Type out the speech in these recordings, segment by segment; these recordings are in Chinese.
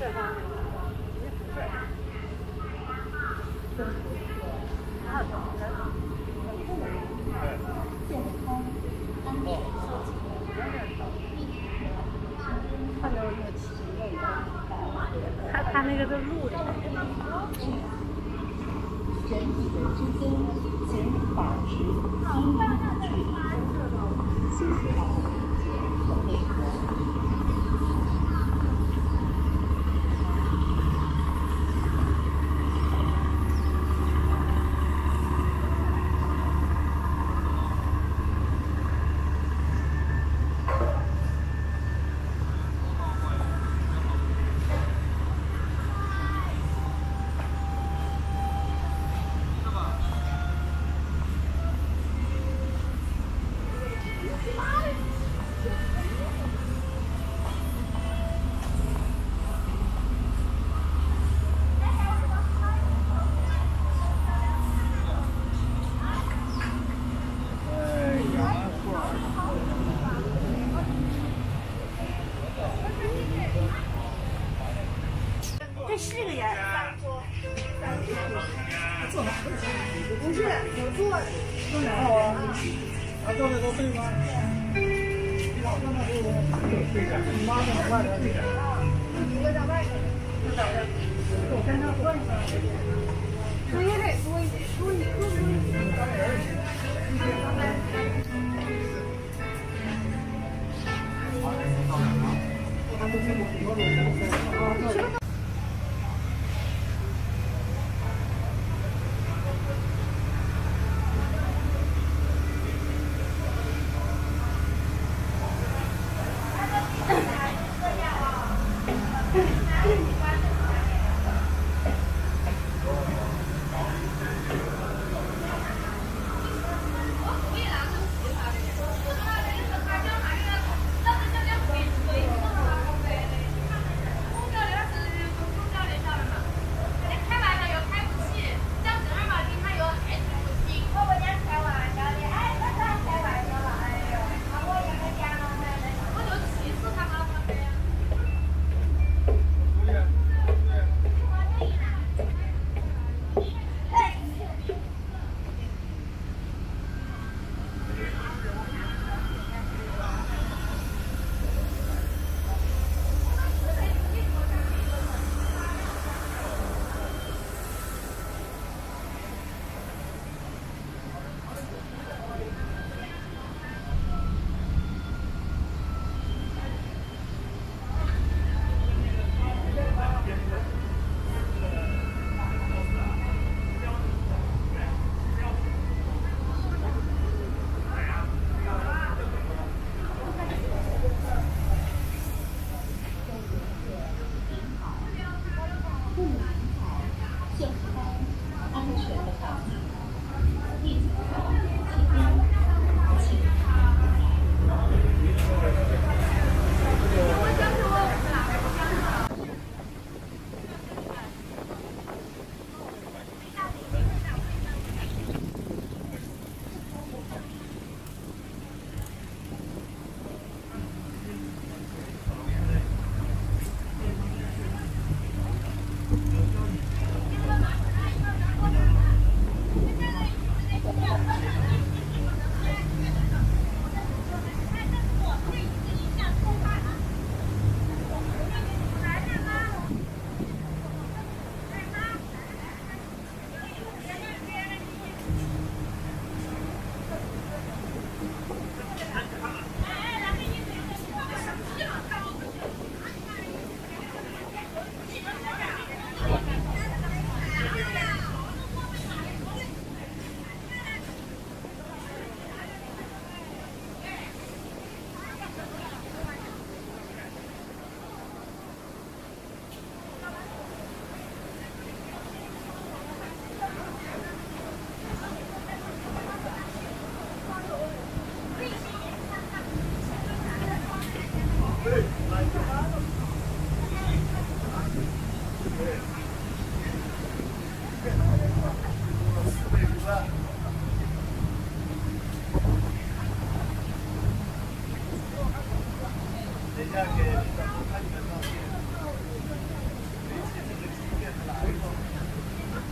它那个是路的。人与人之间请保持一米的距离。谢谢大家的理解和配合。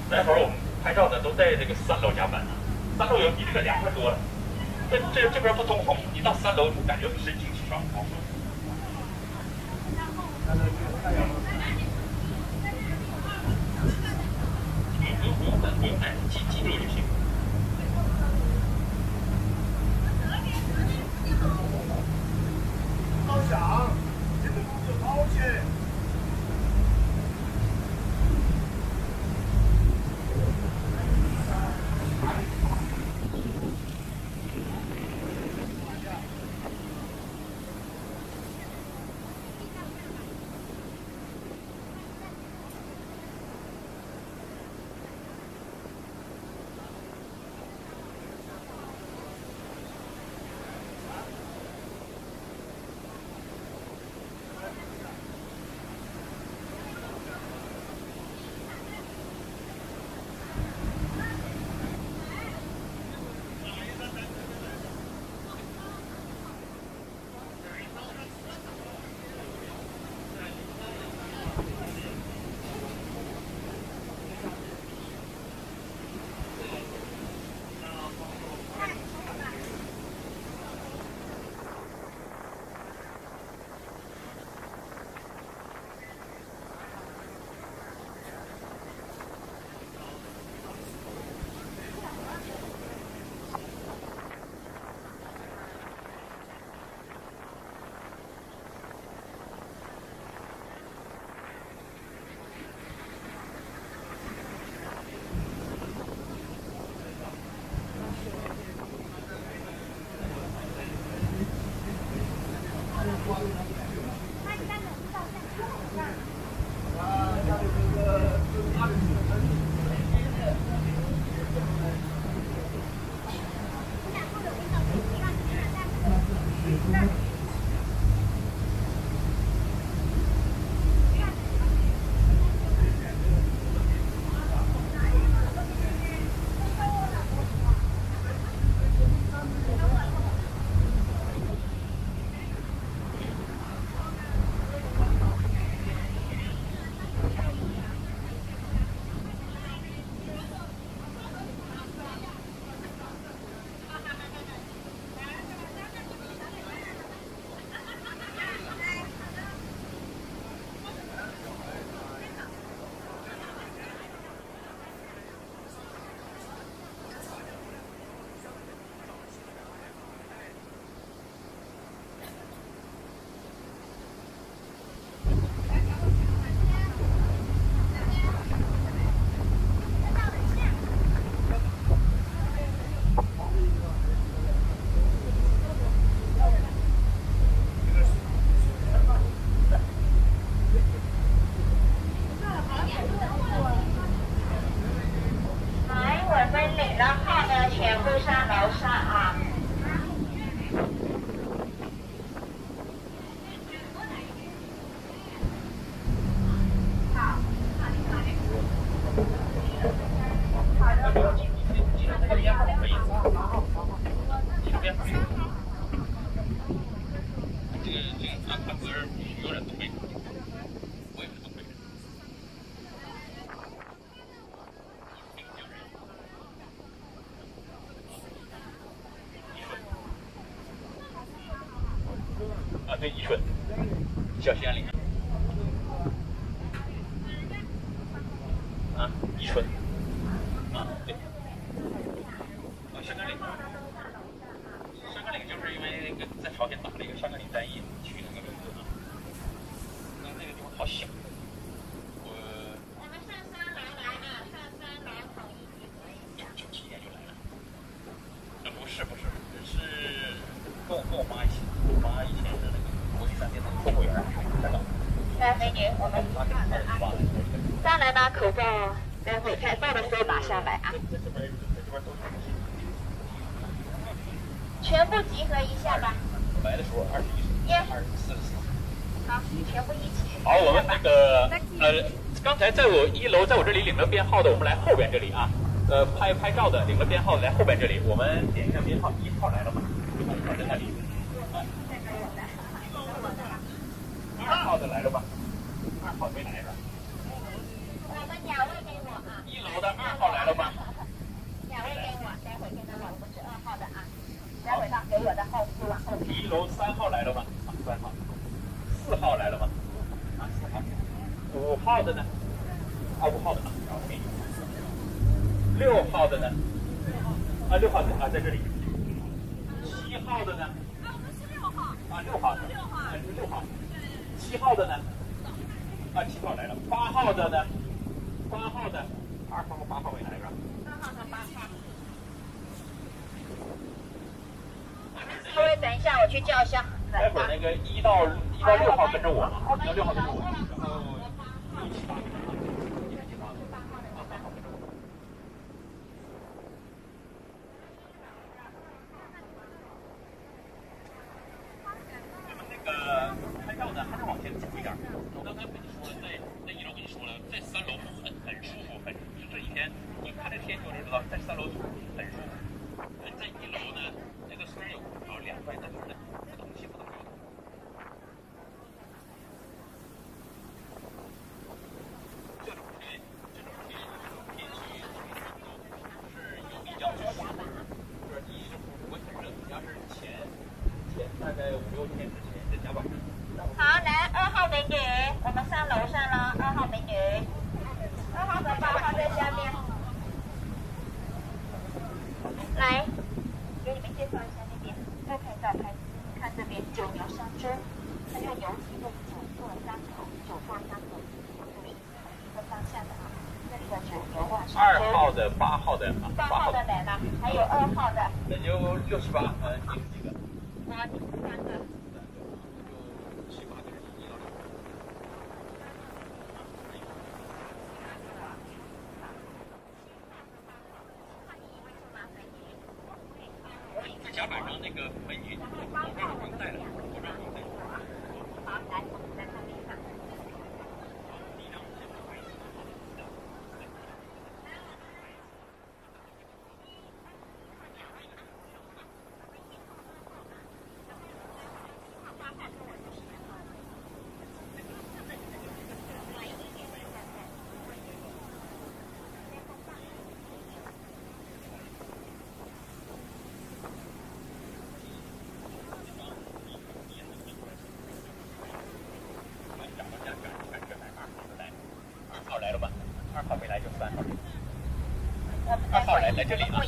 待会儿我们拍照呢都在这个3楼甲板啊，3楼有比这个凉快多了。这边不通风，一到3楼就感觉神清气爽，好舒服。不用带，记住就行。 老乡，你们不好些。 对，宜春，小兴安岭。啊，宜春。啊，对。香格里，香格里就是因为那个在朝鲜打了一个香格里战役，取那个名字啊。那个地方好小。我们上山来啊，上山来统一。97年就来了。不是，是跟我妈一起，我妈以前是那个国际饭店的售货员，在搞。来，美女，我们上来拿口罩，待会拍照的时候拿下来啊。全部集合一下吧。来的时候21、44。好，全部一起。好，我们那个刚才在我1楼，在我这里领了编号的，我们来后边这里啊。拍照的领了编号的来后边这里，我们点一下编号，1号来了吗？1号在那里。2号的来了吧？2号没来是吧？我们2位给我啊。1楼的2 1楼3号来了吗？啊，3号。4号来了吗？啊，4号。5号的呢？啊，5号的啊，6号的呢？啊，6号的啊，在这里。7号的呢？啊，6号的。啊，6号。7号的呢？啊，7号来了。8号的呢？8号的，2号和8号没来是吧？2号和8号。 各位等一下，我去叫一下。 待会儿那个1到6号跟着我，1到6号跟着我，然后6、7、8跟着我。那个拍照呢，还是往前走一点。我刚才跟你说了，在1楼跟你说了，在3楼很舒服，就这几天你看这天就知道，在3楼很舒服。在1楼呢，那个虽然有空调凉快，但是呢，不透气不能热。这种天气是有比较舒服，就是你不会很热。你要是前大概5、6天之前在家晚上。 好，来2号美女，我们上楼上了。2号美女，2号和8号在下面。来，给你们介绍一下那边，再拍照拍。看这边9牛山针，它用油漆的9座山头，就是一个方向的啊。这里的9牛往上 2号的、8号的啊 ，8号的来了，还有2号的。 那就6、7、8，你是几个？ 啊，你们3个。 甲板上那个美女，口罩不用戴了，口罩不用戴。 好，来，我们在上面看。 来了吧？2号没来就3号。2号来这里啊。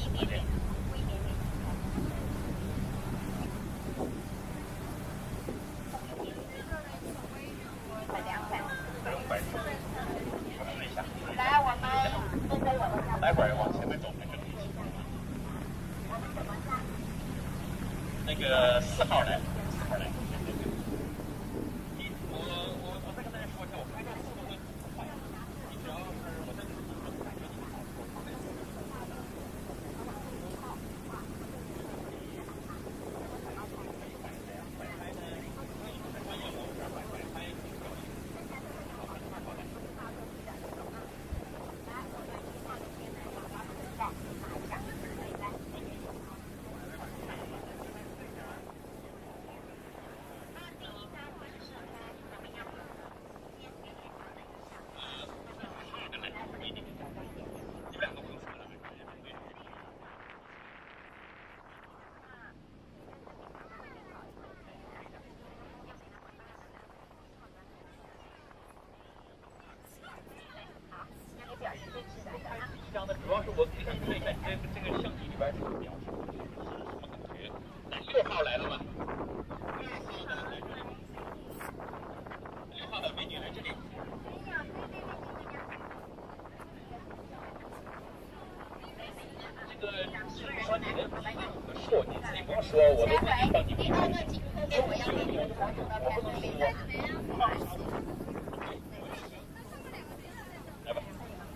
来，我们待会儿往前面走，那个4号来，4号来。我再跟大家说一下，我拍照速度会很快。你只要是我在这里，我感觉你好，我旁边。主要是我想看一下你这个相机里边怎么描述，是什么感觉？那6号来了吗？2号的来这里，6号的美女来这里。这个就是说你的体和瘦，你自己不用说，我都会帮你。我不能说。来吧。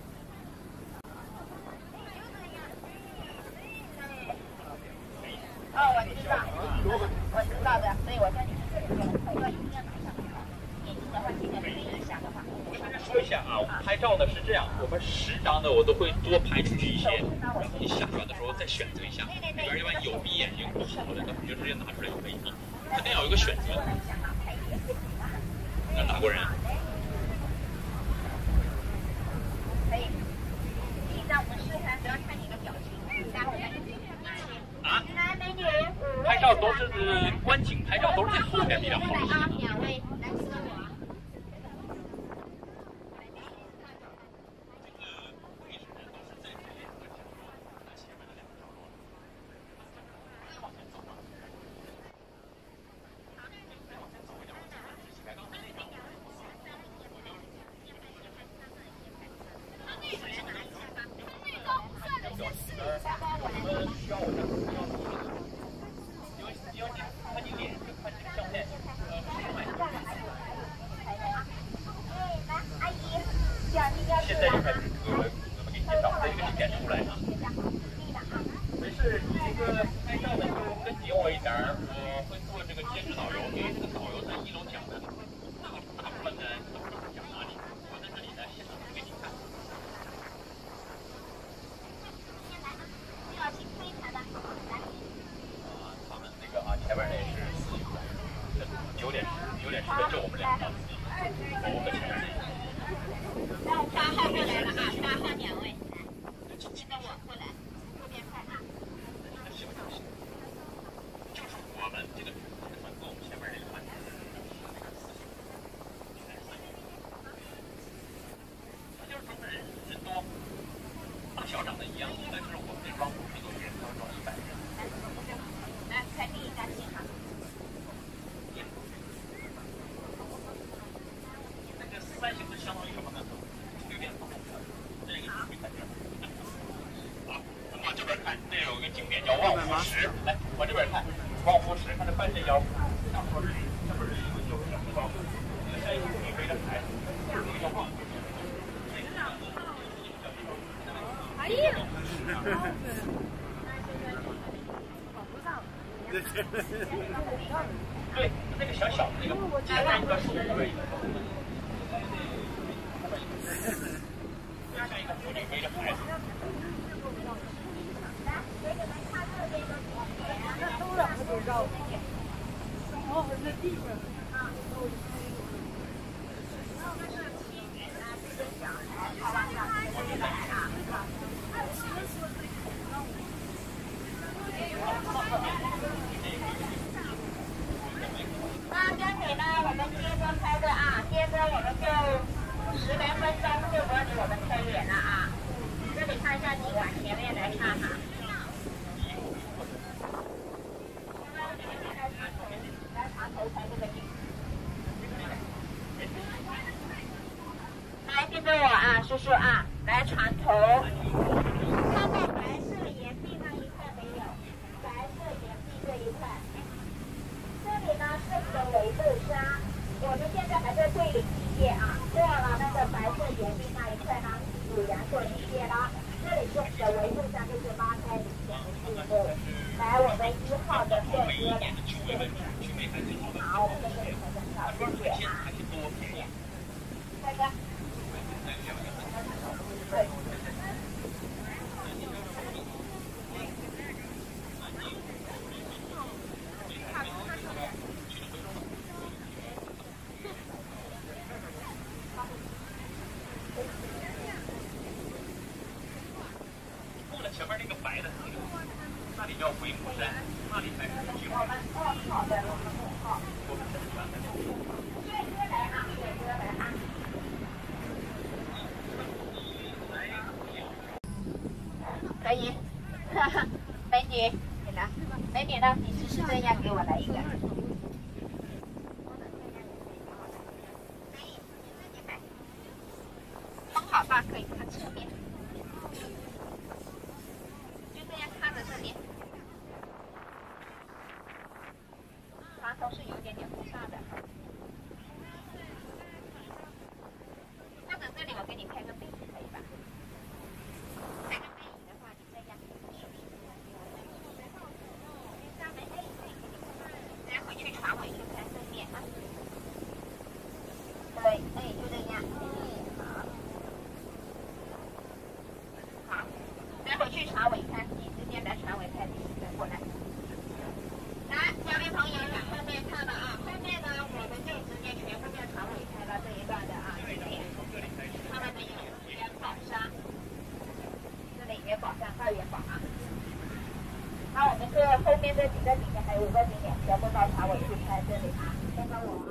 哦，我知道的，所以我说你们这里面口罩一定要拿上。眼镜的话，尽量可以一下的话。 我跟大家说一下啊，我拍照呢是这样，我们10张的我都会多拍出去一些，然后你下传的时候再选择一下，里边一般有闭眼睛不好的，那你就直接拿出来就可以了，肯定要有一个选择。那哪国人啊？ 可以。第一张我们试看，主要看你的表情，待会儿再给你。 啊？ 来，美女，5 拍照都是观景，拍照都是在后面比较好。 两位来吃我。 现在就开始我们给你介绍这个景点出来啊。没事，这个拍照呢就跟紧我一点儿，我会做这个兼职导游，因为这个导游在一楼讲的，大部分呢都不是讲哪里，我在这里呢现场给你看。他们那个前面那是9点10分就我们俩到，我和前面那个。 8号过来了啊，8号2位，跟着我过来，右边快啊。 就是我们这个船跟我们前面这个船就是他们人多，大小长得一样，但是我们这装最多也装100人。 来，快递一下信号。 那个3型的相当于什么呢？往这边看，这有一个景点叫望夫石。来，往这边看，望夫石，看这半山腰，上边是有个小河道，这个山有一围着海，这个叫望夫石。 哎呀！ 对，那个小的那个，前面一个树，对。像一个湖里围着海。 那跟你呢，我们接着拍的啊，接着我们就10来分钟就模拟我们开演了啊。这里看一下你往前面来看哈。来船头拍这个景。来跟着我啊，叔叔啊，来船头。看到白色岩壁那一块没有？白色岩壁这一块。这里呢是你的维度沙，我们现在还在桂林基业啊，过了那个白色岩壁那一块呢，属阳朔基业啦。这里是你的维度沙，就是拉开明显的距离。来，我们1号的帅哥，好，我们这里才能找这个啊，帅哥。对。 过了前面那个白的，那里叫回母山，那里才是景点。 我们2号的，我们5号。帅哥来啊，帅哥来啊。可以，哈哈，美女，你呢？美女呢？你是这样给我来一个。风好大，可以看侧面。就这样看着这边，船头是有点风沙的。或者这里我给你拍个背影可以吧？拍个背影的话，你这样手势上面再回去船尾去拍正面啊。对，哎，就这样，好。好，再回去船尾看，你直接来船尾拍，你过来。来，嘉宾朋友往后面看了啊，后面呢我们就直接全部在船尾拍了这一段的啊景点。他们没有元宝山，这里元宝山2元宝啊。那我们这后面这几个景点还有到茶尾去拍这里啊，先帮我。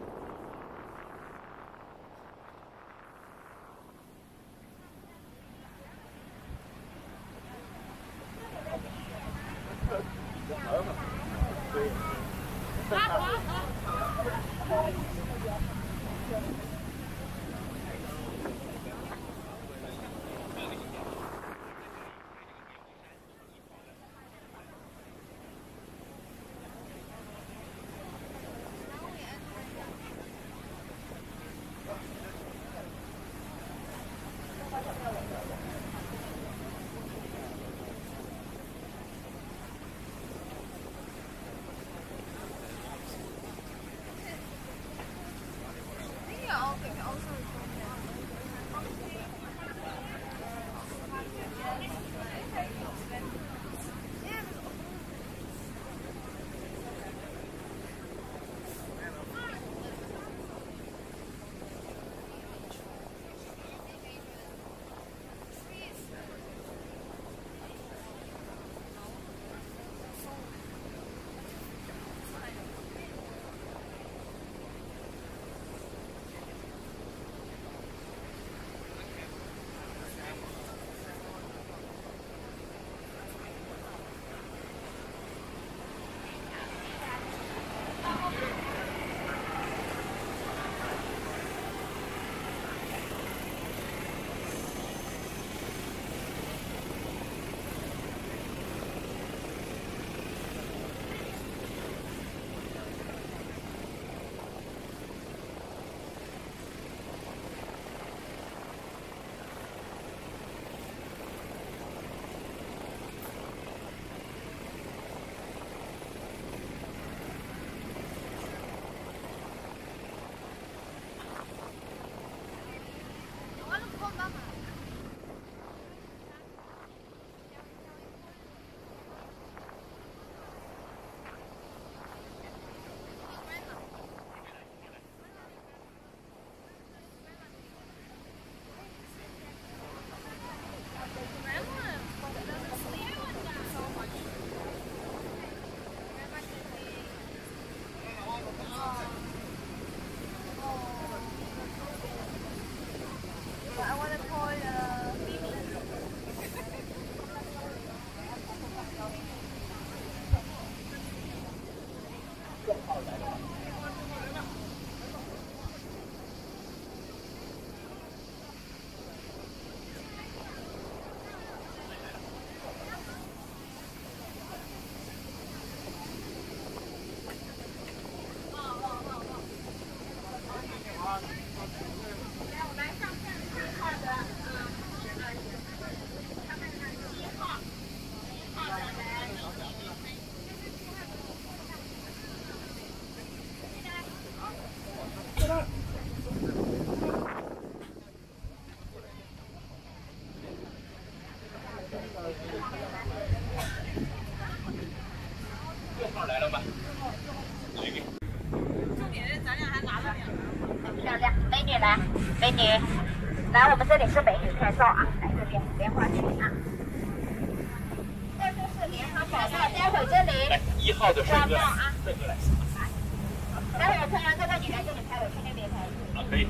来了吧？ 漂亮，美女来，美女，来，我们这里是美女拍照啊，来这边莲花区啊。这就是莲花跑道，待会这里来1号的帅哥啊， 帅哥来。 待会我拍完这个，你来这里拍，我去那边拍。 啊，可以。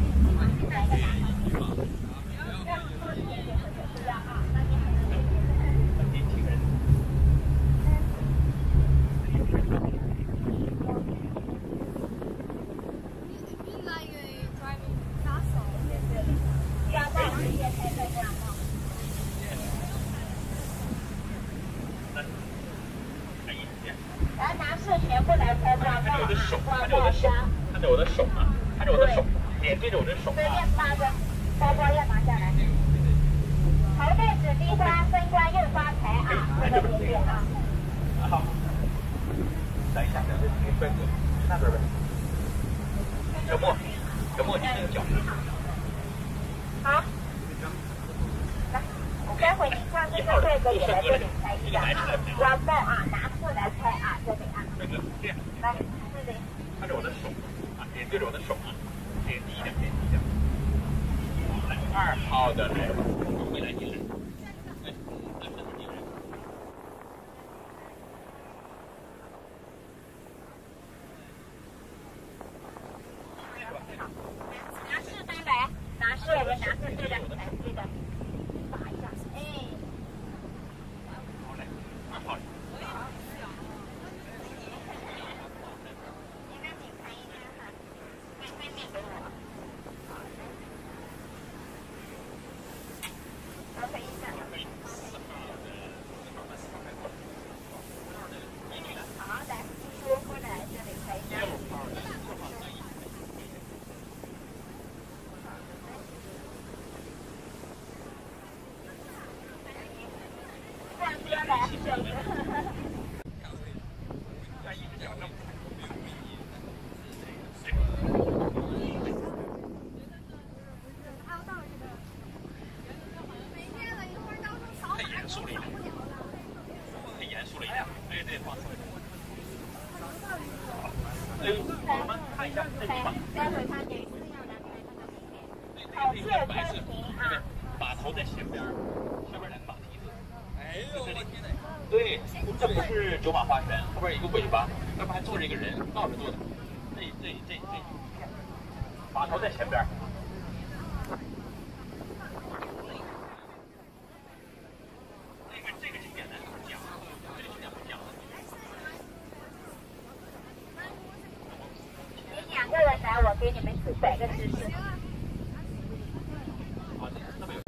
来，男士全部来拍照， 看着我的手，看着我的手，看着我的手啊，看着我的手，脸对着我的手啊。 随便发着，包包要拿下来。头戴紫金花，升官又发财啊！这个姐姐啊。 好。等一下，这是帅哥，那边呗。小莫，小莫，你那个脚。 好。来，待会你看这个帅哥也来这里拍一下啊，抓爆啊，拿出来拍啊，这里啊。 帅哥，这样。 来，这里。 看着我的手啊，脸对着我的手啊，脸低一点，脸低一点。来，2号的来，回来进来。 对的，来对的，打一下，哎。 好嘞，2号嘞。 你跟你看一下哈，对面给我。我看一下。好，来，说过来这里看一下。 太严肃了一点，太严肃了一点。对对，放松。我们看一下这地方。 待会他给是要拿开那个里面。好，谢谢暂停啊。 码头在前边，下边2个马蹄子。哎呦，我天哪！对，这不是九马花园，后边有一个尾巴，那边还坐着一个人，倒着坐的。这，码头在前边。这个景点呢不讲，这个景点不讲。 你2个人来，我给你们100个知识。 那边有。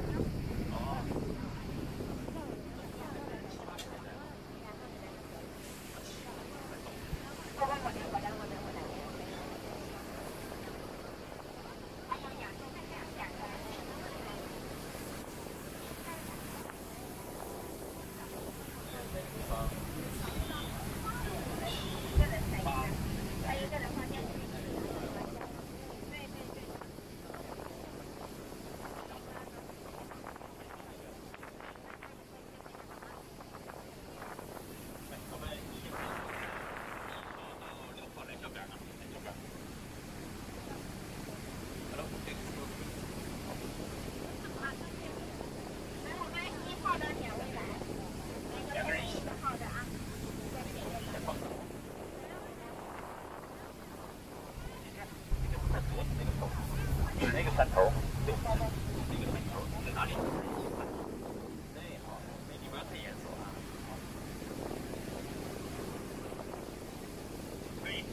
那个山头，对，那个山头在哪里？哎，好，你不要太严肃啊。可以。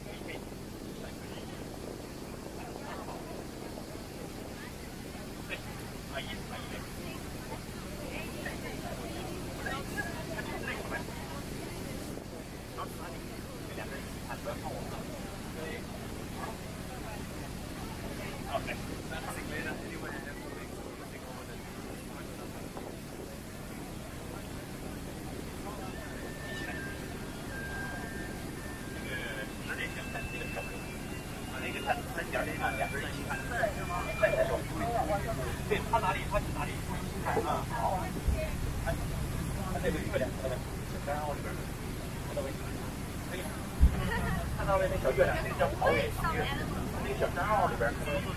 对，阿姨。2个人一起看，不要看我们。对。OK。2个人一起看，再说。对，他哪里？看啊，好。看这个月亮，看到没？小山坳里边，看到没？可以。看到没？那小月亮，那叫草原小月。那个小山坳里边，小月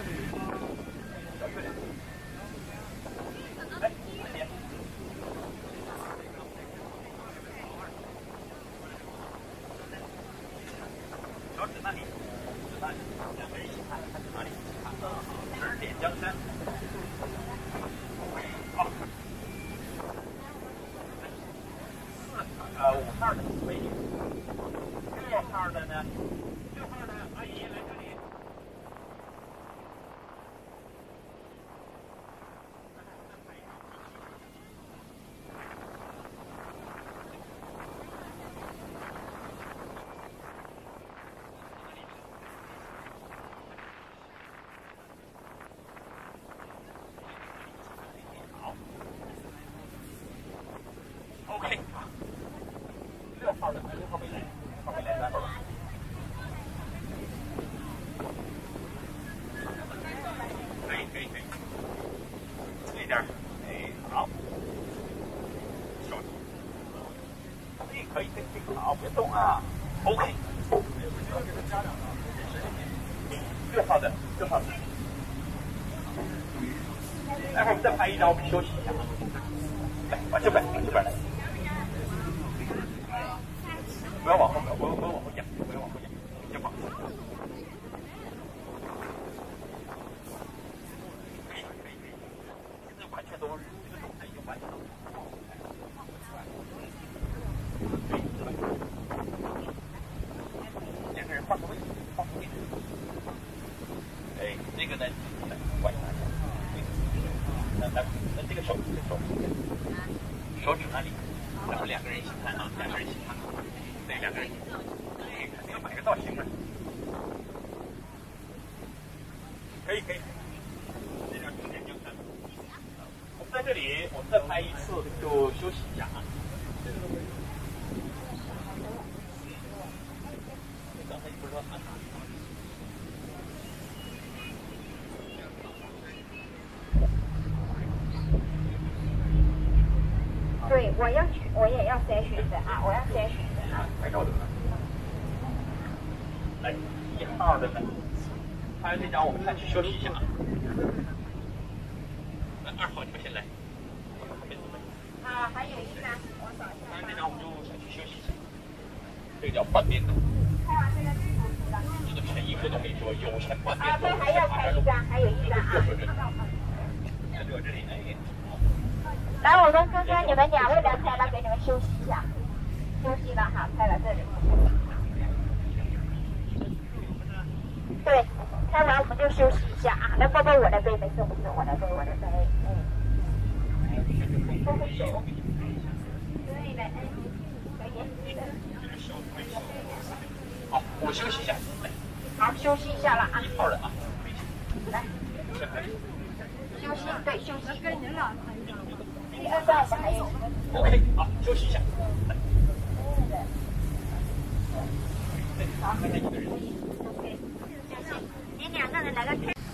亮。来，慢点。小指那里。2个人一起看，看哪里？指点江山。好。5号的美女，6号的呢？6号的阿姨来这里。OK， 6号的，6号没来，6号没来，待会儿吧。可以，这点，哎，好，手，可以，好，别动啊 ，OK。6号的，待会儿我们再拍一张，我们休息一下。来，往这边来。不要往后仰，不要往后仰，先往前。可以。 哦，行了，可以。这张重点就看。我们在这里，我们再拍一次就休息一下啊。刚才你不是说谈啥？ 对，我也要筛选的啊，我要筛选的啊。 拍照的。来，1号的，拍完这张我们再去休息一下啊。来，2号你们先来。 啊，还有一张，我找一下。 拍完这张我们就再去休息一下。这个叫半边的。 拍完这个地图是吧？ 这个全衣服都可以说有钱半边。 啊，对，还要拍一张，还有一张啊。 在这里，哎。 来，我跟哥哥你们2位来拍了，给你们休息一下。休息了哈，拍到这里。对，拍完我们就休息一下啊。来，包包我来背，没事，我来背。收回手。对的，可以。 好，我们休息一下。 好，休息一下了啊。 1号的啊。 来，休息，对，休息。第2站我们还有。 OK， 好，休息一下。 好，OK，休息。你2个人来个拍。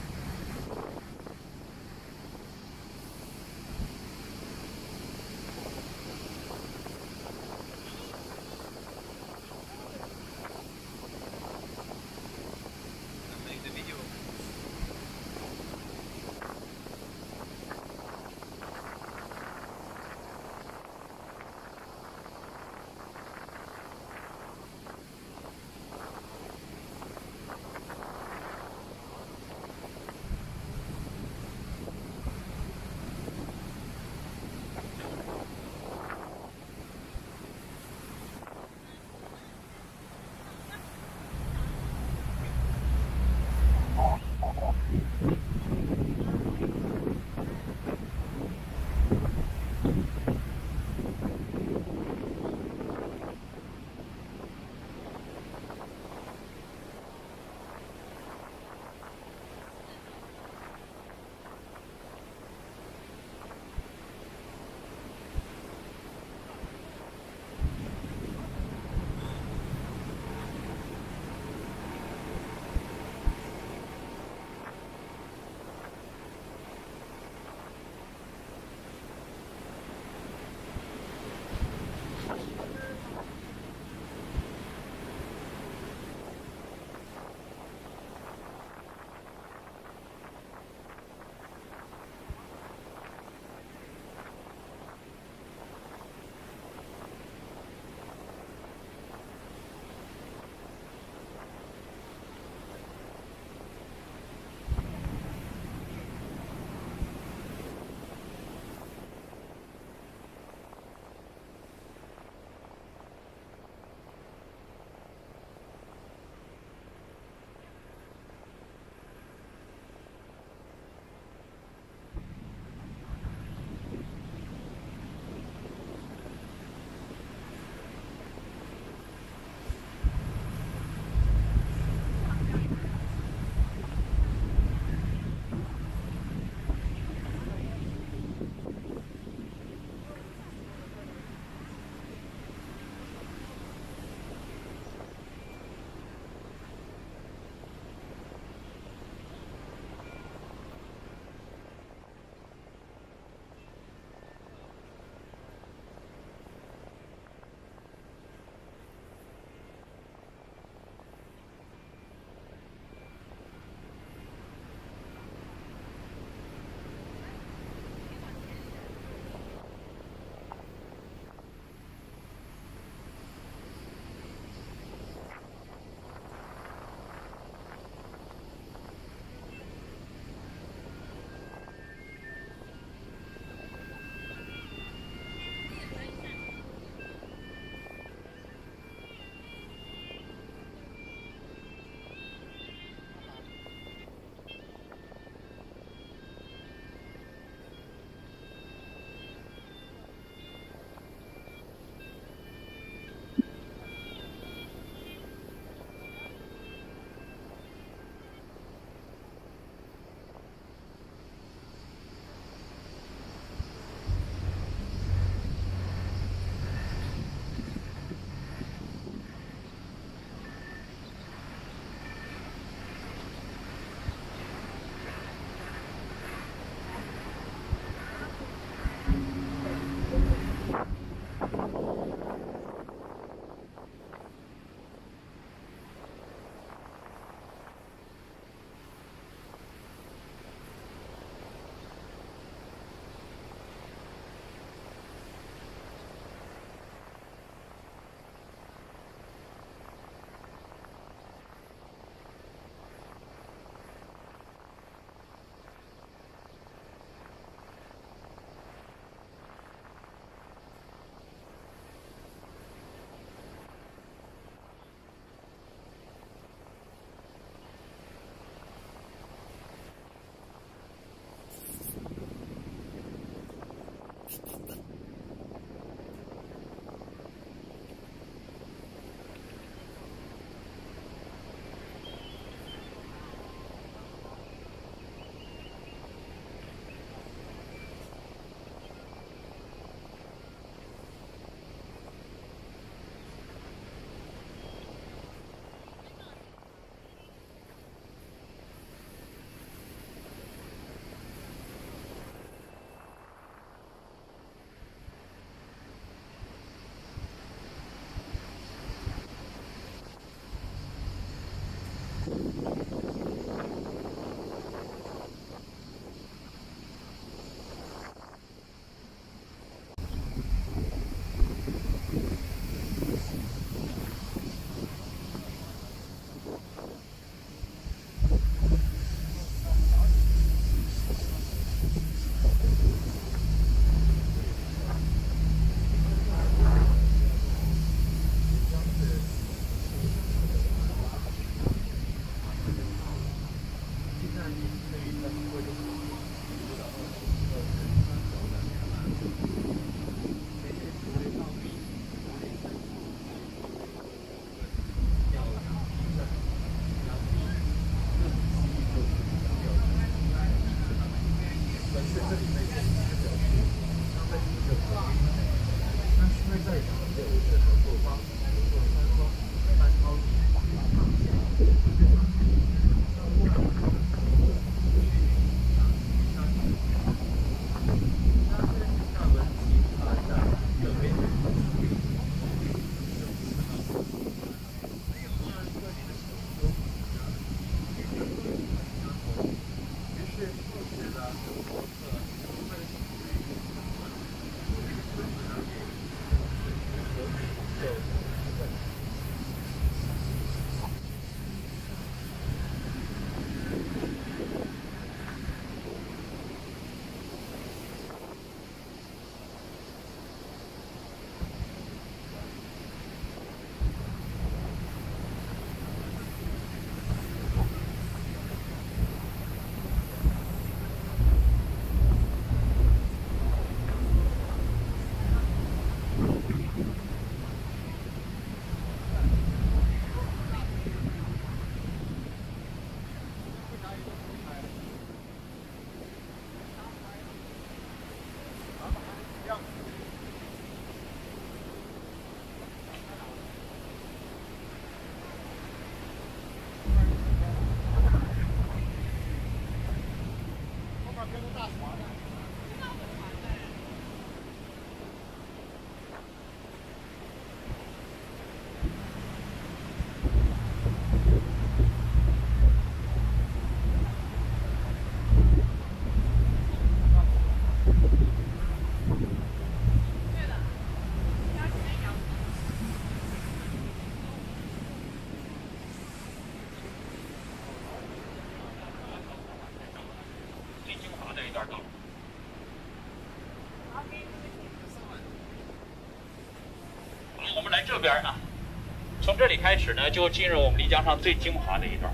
我们来这边啊，从这里开始呢，就进入我们漓江上最精华的一段。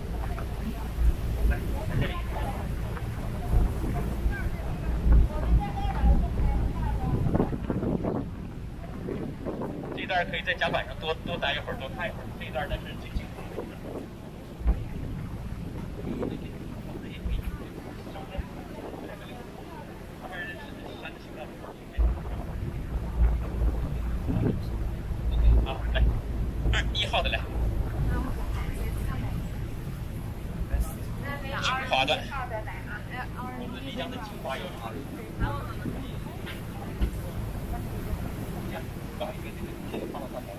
这里。这段可以在甲板上多待一会儿，多看一会儿。这段呢是最精华的一段。1号的来，精华段，我们漓江的精华有啥？搞一个这个放到上头。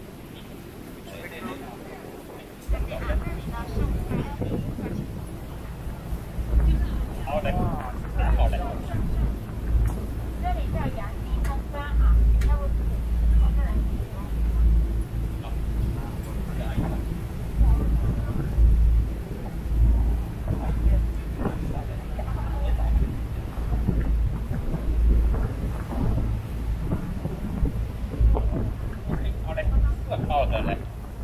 好嘞，好嘞。 这里叫阳地东山啊，要不好的，来。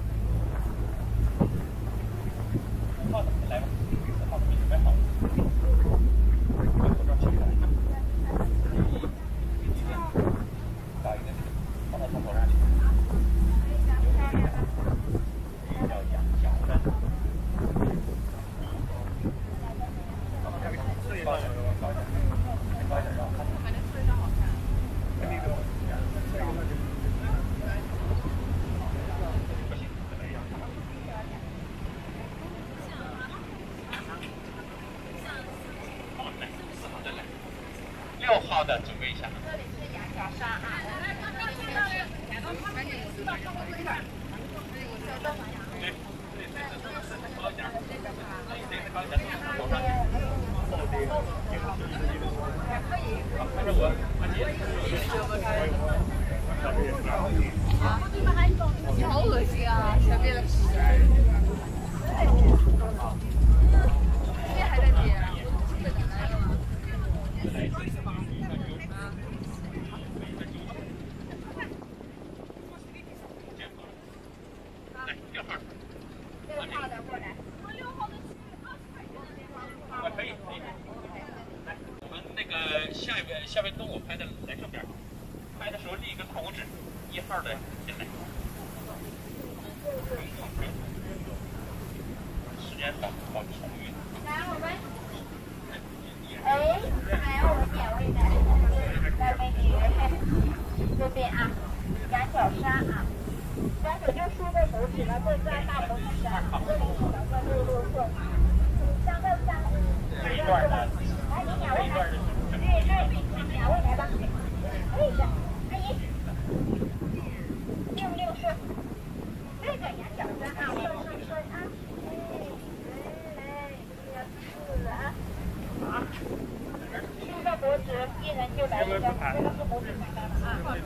好的，来吧。好的，准备好了。搞一个放到头头上去。叫羊角的。高一点，高一点，让我看。反正特别好看。6号的准备一下。 这里是羊角山啊。 对。 你好恶心啊！前面的屎。这还在接。 下边跟我拍的来上边，拍的时候立一个大拇指，1号的进来。时间好充裕。 来，我们，还有我们点位的，在美女这边啊，羊角山啊，双手就竖着拇指呢，对在大拇指上，这里是两个陆路线，相对上， 这一段的， 来，你两位来。两位来吧，可以的，阿姨，66顺，这个羊角山啊，顺啊，来，好，竖着拇指，一人就来一根，这个是拇指拿到了啊，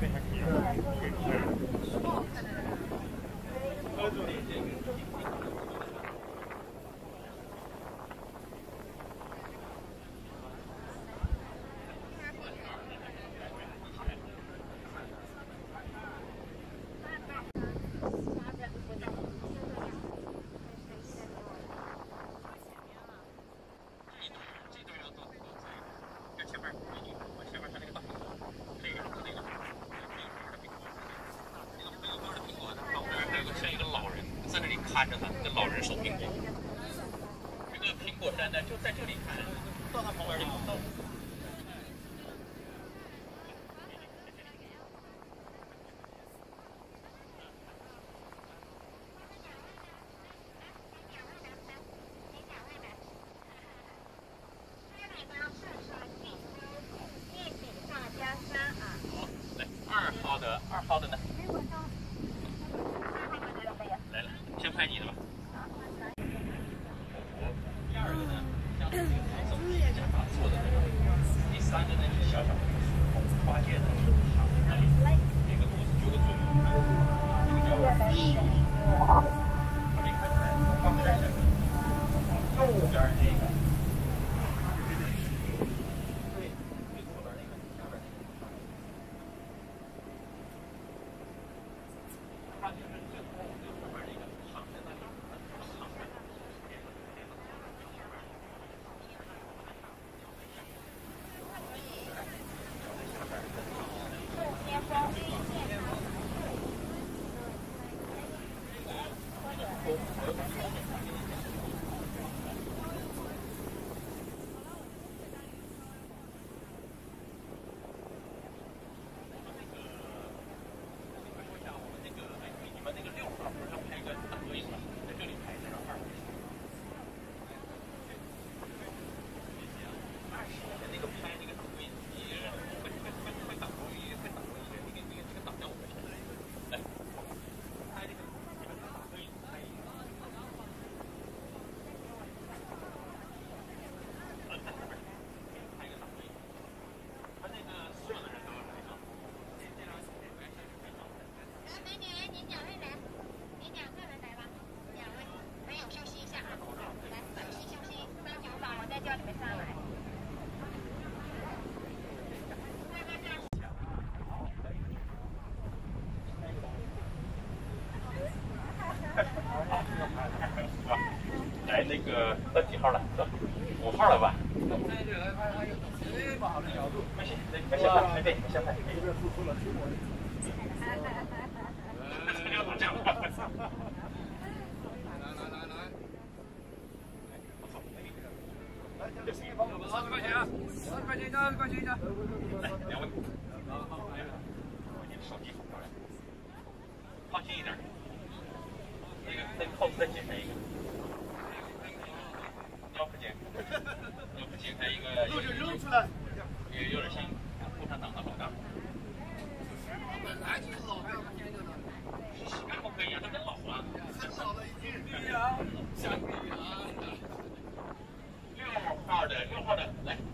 看着他，那老人收苹果。这个苹果山呢，就在这里看，到他旁边就看不到。2号的呢？来了，先拍你的吧。第2个呢，像走加法做的那个。第3个呢是小小的花界的长的那里，那个肚子揪个嘴，这个叫西。还没看出来，放在这儿。右边那个。来那个到几号了？到5号了吧？没事，没先拍，对，没先拍。 20块钱啊！20块钱，20块钱一张。 来，2位。你的手机好漂亮，放心一点。那个 pose 再解开一个。要不解开一个， 扔出来， 有点像共产党的老大。 本来就是老干部天的了。 干部可以啊，他真老了。 真老了已经。对呀，相比啊。 6号的，来。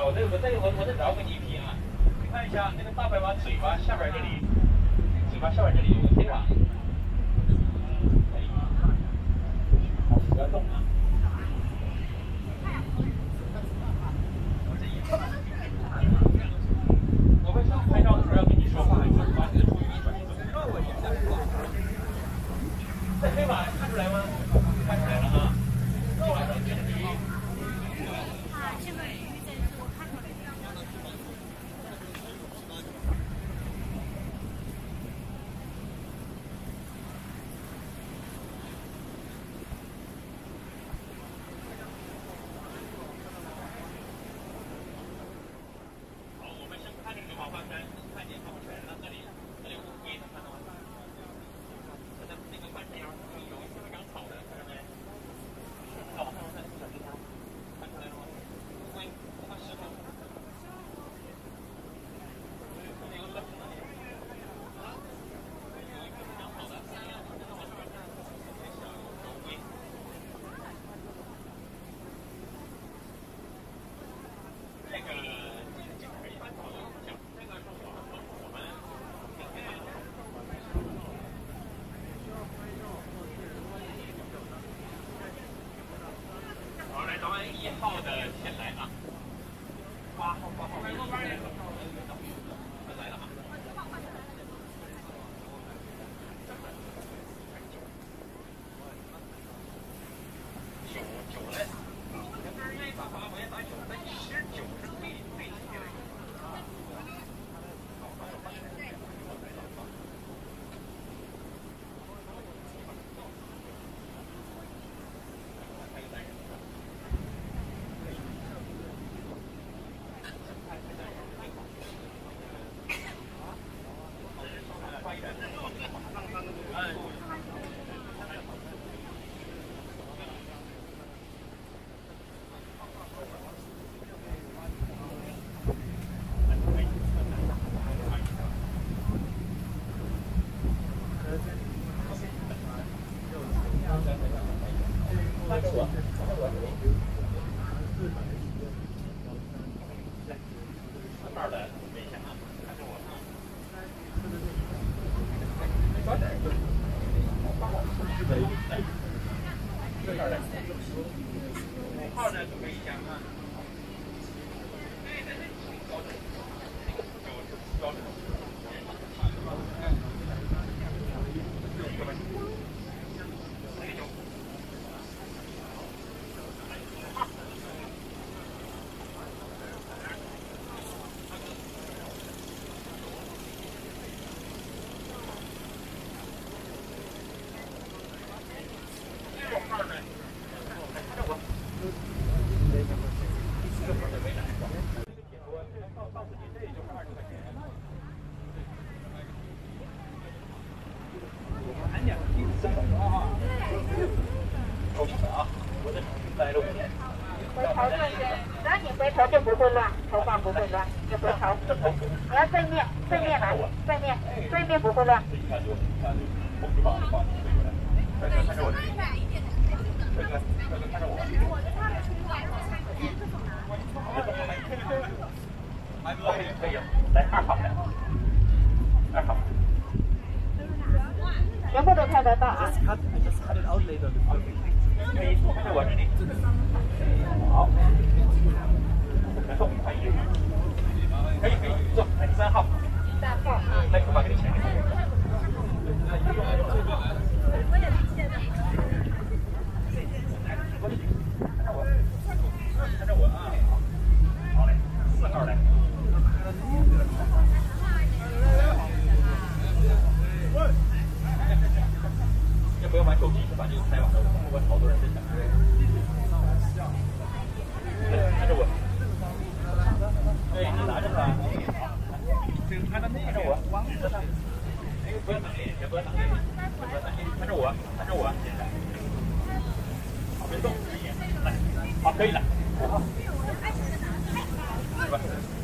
我再找给你一批啊！你看一下那个大白马嘴巴下边这里，嘴巴下边这里有个黑网，不要动啊！我为什么拍照的时候要跟你说话，就是把你的注意力转移过来。这黑马看出来吗？看出来了啊！这晚上这是鱼。 这个鱼在我看出来了。 好，我们先看这个黄花山，看见它们全了，这里有乌龟，看到吗？那个半山腰有一些会长草的，看到没？看往上看，小石头，看出来了吗？乌龟，它石头。好，来，咱们1号的先来啊，8号来了啊。9来，这边愿意打8，我也打9，但其实9是最低的。 回头就不会乱，头发不会乱，你回头，你要正面，正面来，正面，对面不会乱。 看着我这里，看着我。可以，来2号来，2号。 全部都看得到啊。 可以看着我这里。好。可以，坐，来3号。 3号啊。 来，头发给你牵。看着我啊！好嘞，4号来。先不要玩手机，把这个开完了，我好多人在想。看着我。对，你拿着它。看着我，不要挡脸，也不要挡脸，看着我，看着我。好，别动，来，好，可以了。好。来吧。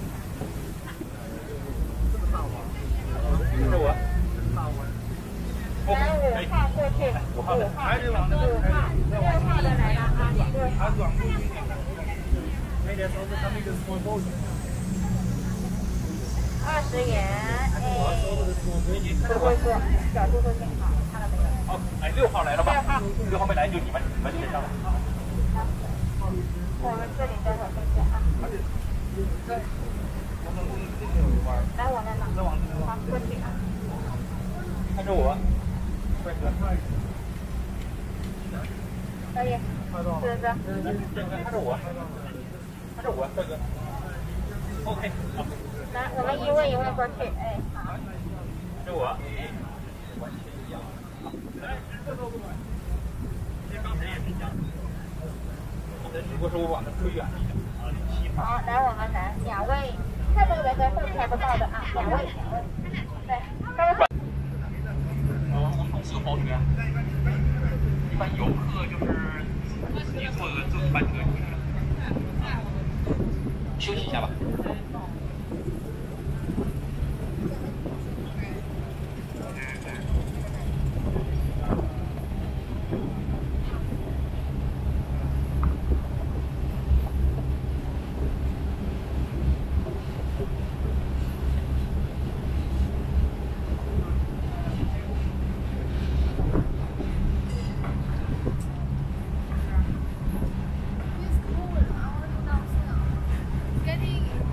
看着我。 5号过去，5号的来了啊，6号的。 20元，不会做，角度都挺好，看到没有？ 好，哎，6号来了吧 6号 ？6号没来就你们先上来。 我们这里待会儿再见啊。来我那呢？好，过去啊。 看着我，帅哥。 可以。是的。 看着我，看着我，帅哥。OK， 好。 来，我们一位一位过去，哎，好。 看着我，完全一样。来，刚才也是一样。只不过是我往那推远了一点。 好，来我们来2位，看这个人会拍不到的啊，2位，对，稍微。 我送4个包车，一般游客就是自己坐班车去了。休息一下吧。 Getting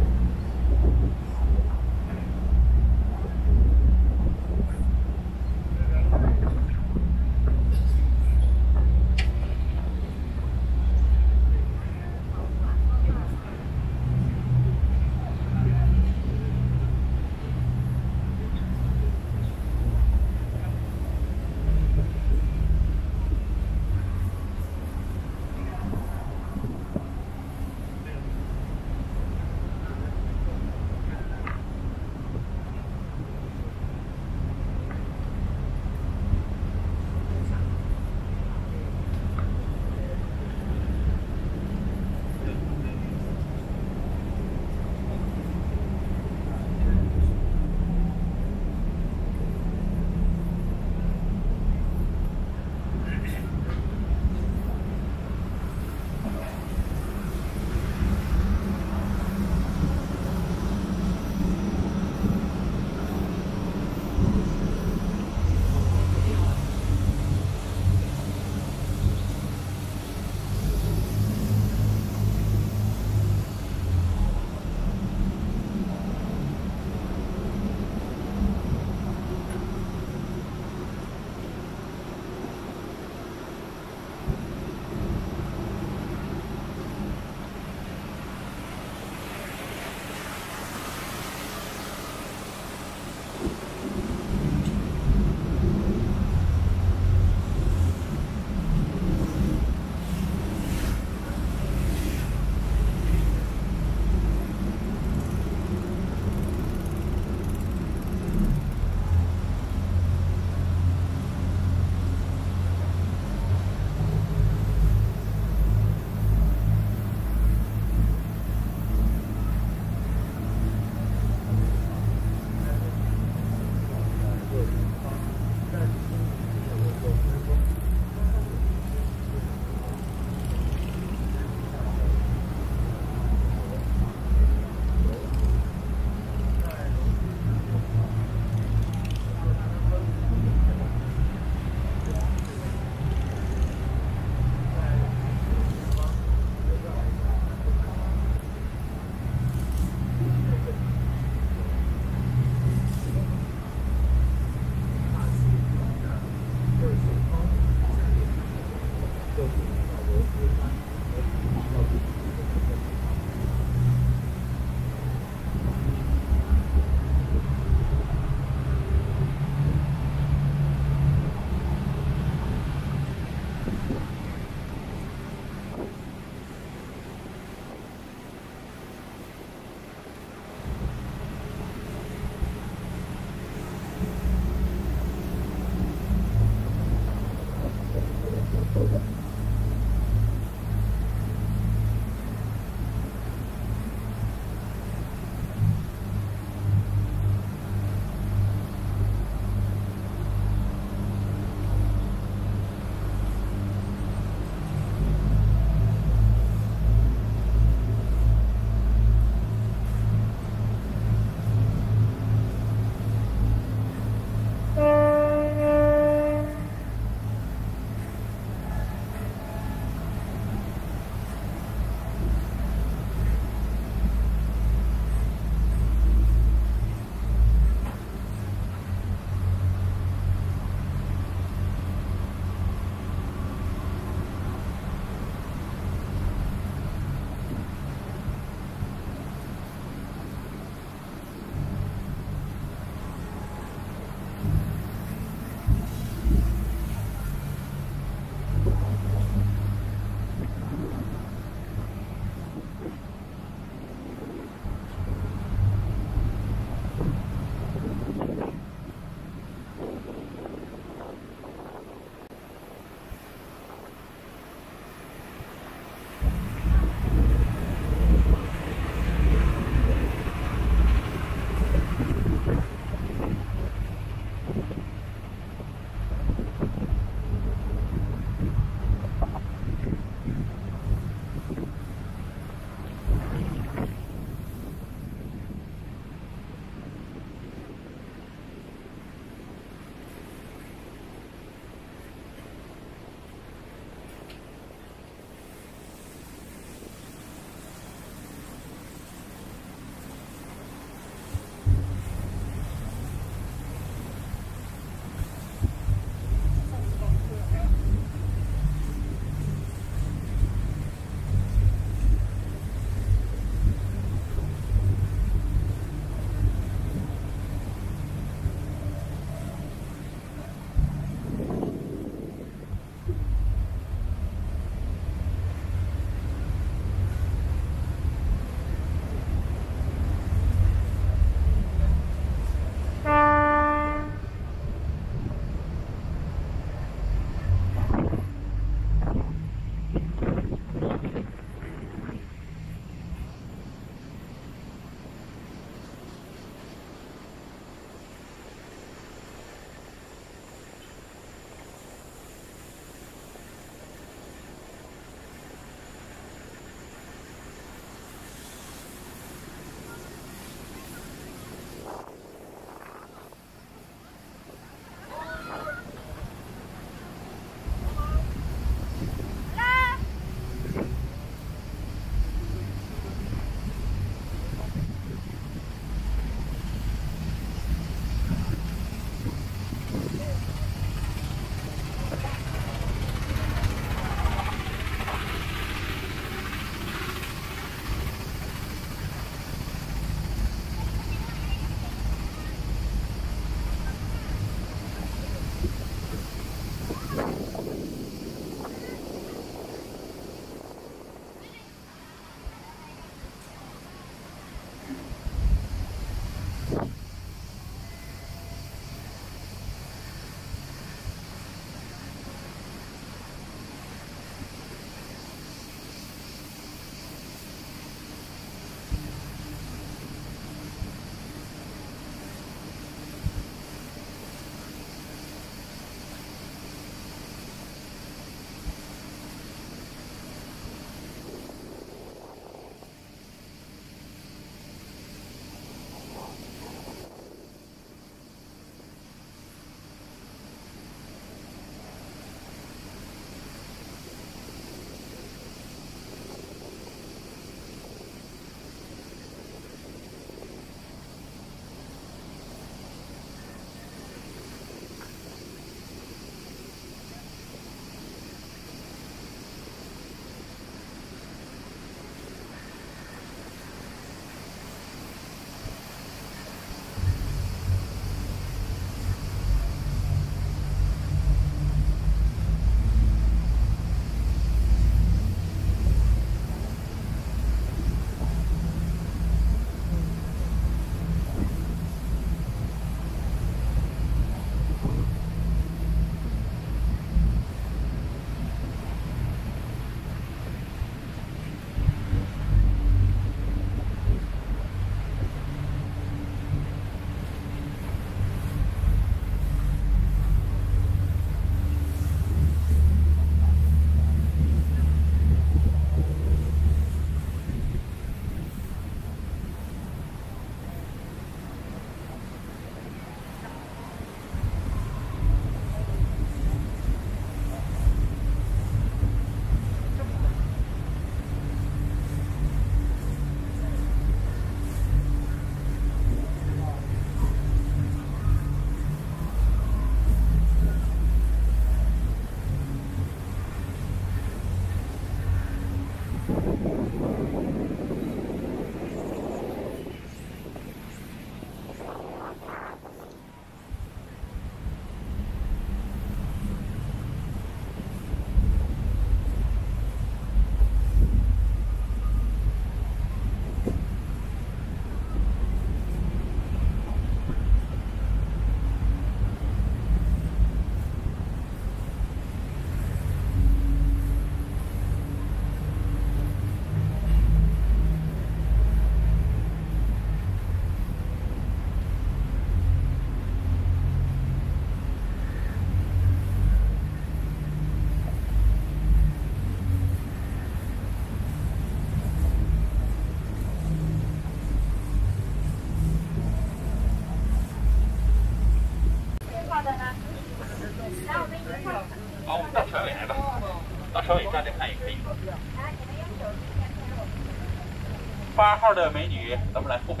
号的美女，咱们来后边。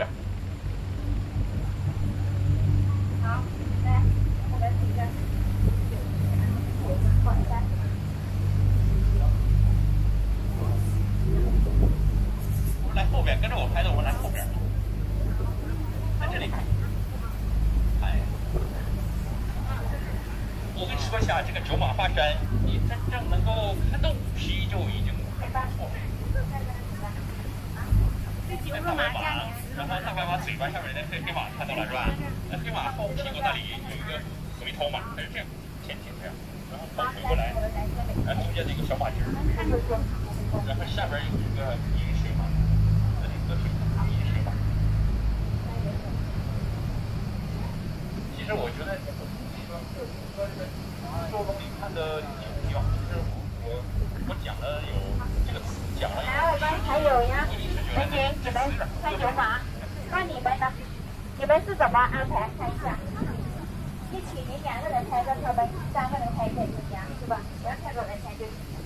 好，来，我们几个， 我们来后边，跟着我拍的，我们来后边。在这里。哎，我跟你说一下，这个九马华山，你真正能够看到皮就已经很不错了。大白马，然后大白马嘴巴下面那黑马看到了是吧？那黑马后屁股那里有一个回头马，它是这样前倾这样，然后头回过来，然后中间那个小马蹄儿，然后下边有一个银水马，那里个水银水马。其实我觉得周中里看的挺好，就是我讲了有这个词讲了有。 来，我们还有呀，美女，你们看有马，那你们呢？你们是怎么安排？看一下，一起你2个人拍个，他们3个人拍一个，是吧？不要太多人拍就行。